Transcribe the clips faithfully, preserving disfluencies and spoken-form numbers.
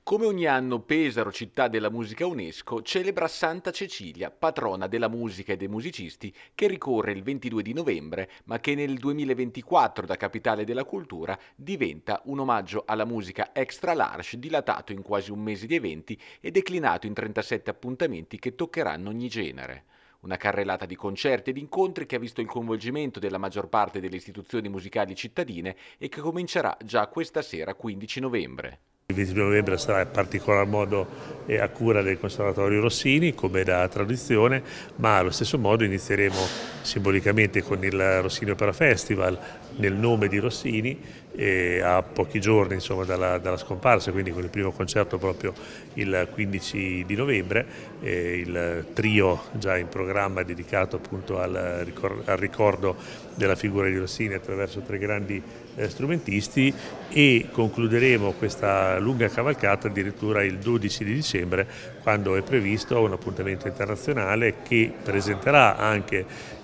Come ogni anno Pesaro, città della musica UNESCO, celebra Santa Cecilia, patrona della musica e dei musicisti, che ricorre il ventidue di novembre, ma che nel duemilaventiquattro, da capitale della cultura, diventa un omaggio alla musica extra large, dilatato in quasi un mese di eventi e declinato in trentasette appuntamenti che toccheranno ogni genere. Una carrellata di concerti ed incontri che ha visto il coinvolgimento della maggior parte delle istituzioni musicali cittadine e che comincerà già questa sera, quindici novembre. Il ventidue novembre sarà in particolar modo a cura del Conservatorio Rossini, come da tradizione, ma allo stesso modo inizieremo simbolicamente con il Rossini Opera Festival nel nome di Rossini, e a pochi giorni insomma, dalla, dalla scomparsa, quindi con il primo concerto proprio il quindici di novembre, eh, il trio già in programma dedicato appunto al, al ricordo della figura di Rossini attraverso tre grandi eh, strumentisti, e concluderemo questa lunga cavalcata addirittura il dodici di dicembre, quando è previsto un appuntamento internazionale che presenterà anche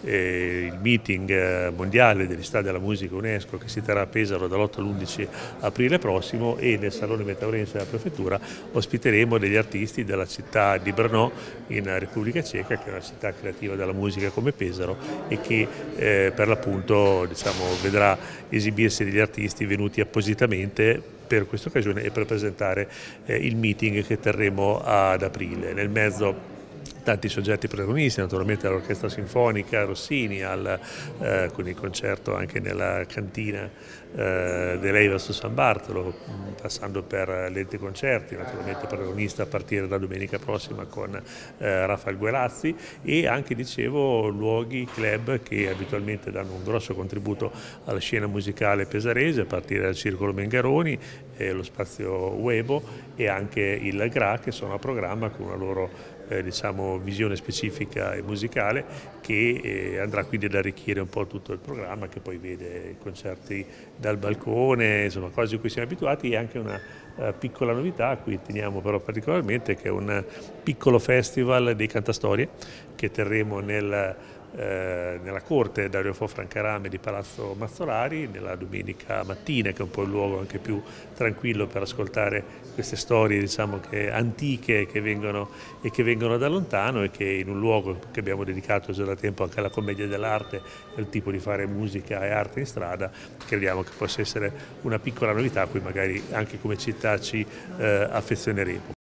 eh, il meeting mondiale degli Stati della Musica UNESCO, che si terrà a Pesaro dall'otto all'undici aprile prossimo, e nel Salone Metaurense della Prefettura ospiteremo degli artisti della città di Brno in Repubblica Ceca, che è una città creativa della musica come Pesaro, e che eh, per l'appunto diciamo, vedrà esibirsi degli artisti venuti appositamente per questa occasione e per presentare eh, il meeting che terremo ad aprile. Nel mezzo tanti soggetti protagonisti, naturalmente l'Orchestra Sinfonica Rossini, al, eh, con il concerto anche nella cantina eh, dell'Eiva su San Bartolo, passando per l'Ente Concerti, naturalmente protagonista a partire da domenica prossima con eh, Rafael Guerazzi, e anche, dicevo, luoghi, club che abitualmente danno un grosso contributo alla scena musicale pesarese, a partire dal Circolo Mengaroni, eh, lo Spazio Uebo e anche il Gra, che sono a programma con una loro Eh, diciamo, visione specifica e musicale, che eh, andrà quindi ad arricchire un po' tutto il programma, che poi vede concerti dal balcone, insomma cose a cui siamo abituati, e anche una uh, piccola novità a cui teniamo però particolarmente, che è un piccolo festival dei cantastorie che terremo nel Eh, nella corte Dario Fo Francarame di Palazzo Mazzolari nella domenica mattina, che è un po' il luogo anche più tranquillo per ascoltare queste storie, diciamo, che antiche, che vengono e che vengono da lontano, e che in un luogo che abbiamo dedicato già da tempo anche alla commedia dell'arte, il tipo di fare musica e arte in strada, crediamo che possa essere una piccola novità a cui magari anche come città ci eh, affezioneremo.